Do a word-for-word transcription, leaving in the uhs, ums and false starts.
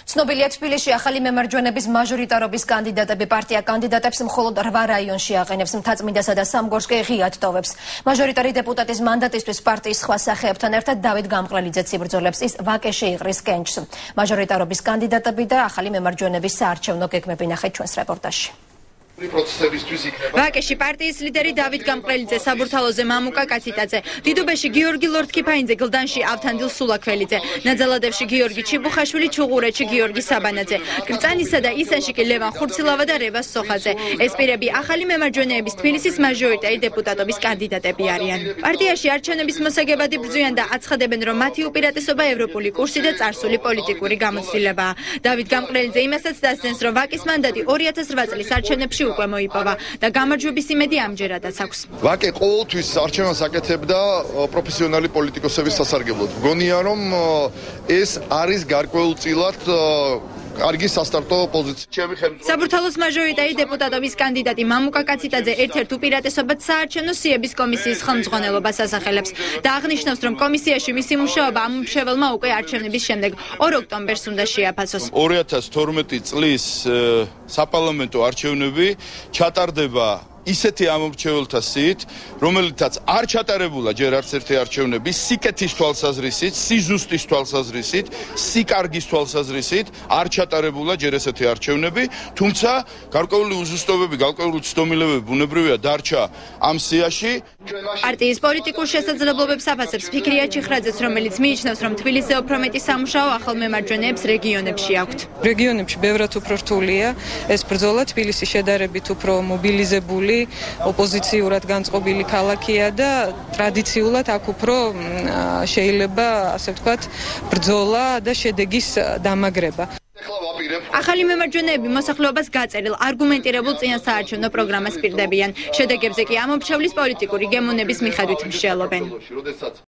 ცნობილია თბილისში ახალი მემარჯვენების მაჟორიტარობის კანდიდატები პარტია კანდიდატებს მხოლოდ რვა რაიონში აყენებს, მთაწმინდასა და სამგორს კი ღიად ტოვებს. მაჟორიტარი დეპუტატის მანდატისთვის პარტიის სხვა სახეებთან ერთად დავით გამყრელიძეც იბრძოლებს, ის ვაკეში იყრის კენჭს. მაჟორიტარობის კანდიდატები და ახალი მემარჯვენების საარჩევნო გეგმები ნახეთ ჩვენს რეპორტაჟში. ვაკეში პარტიის ლიდერი დავით გამყრელიძე, საბურთალოზე მამუკა კაციტაძე, დიდუბეში გიორგი ლორთქიფაინძე, გლდანში ავთანდილ სულაქველიძე, ნაძალადევში გიორგი ჩიბუხაშვილი, ჩუღურეთში გიორგი საბანაძე, კრწანისა და ისანში კი ლევან ხურცილავა და რევას სოხაძე. ეს პირები ახალი მემარჯვენეების თბილისის მაჟორიტარი დეპუტატობის კანდიდატები არიან. პარტიაში არჩევნების მოსაგებად იბრძვიან და აცხადებენ, რომ მათი უპირატესობა ევროპული კურსი და წარსული პოლიტიკური გამოცდილებაა. დავით გამყრელიძე იმასაც დასძენს, რომ ვაკის მანდატი ორი ათას რვა წლის არჩევნებში უკვე მოიპოვა და გამარჯვების იმედი ამჯერადაც აქვს. ვაკე ყოველთვის არჩევანს აკეთებდა პროფესიონალი პოლიტიკოსების სასარგებლოდ. მგონია, რომ ეს არის გარკვეულწილად კარგი სასტარტო პოზიცია. საბურთალოს მაჟორიტარი დეპუტატობის კანდიდატი მამუკა კაციტაძე ერთ-ერთ უპირატესობად საარჩევნო სიების კომისიის ხელმძღვანელობას ასახელებს და აღნიშნავს, რომ კომისიაში მისი მუშაობა ამ მრჩეველმა უკვე არჩევნების შემდეგ ორ ოქტომბერს უნდა შეაფასოს. ორი ათას თორმეტი წლის საპარლამენტო არჩევნები ჩატარდება ისეთი ამომრჩეველთა სიით, რომელთაც არ ჩატარებულა ჯერ არც ერთი არჩევნები, სიკეთის თვალსაზრისით, სიზუსტის თვალსაზრისით, სიკარგის თვალსაზრისით არ ჩატარებულა ჯერ ესეთი არჩევნები, თუმცა გარკვეული უზუსტობები, გარკვეული ცდომილებები ბუნებრივია დარჩა ამ სიაში. პარტიის პოლიტიკურ შესაძლებლობებს აფასებს ფიქრია ჩიხრაძეც, რომელიც მიიჩნევს, რომ თბილისზე უფრო მეტი სამუშაო ახალ მემარჯვენეებს რეგიონებში აქვთ. რეგიონებში ბევრად უფრო რთულია ეს ბრძოლა, თბილისი შედარებით უფრო მობილიზებული ოპოზიციურად განწყობილი ქალაქია და ტრადიციულად აქ უფრო შეიძლება ასე ვთქვათ ბრძოლა და შედეგის დამაგრება. ახალი მემარჯვენეები მოსახლეობას გაწერილ არგუმენტირებულ წინასაარჩევნო პროგრამას პირდებიან. შედეგებზე კი ამომრჩევლის პოლიტიკური გემოვნების მიხედვით მსჯელობენ.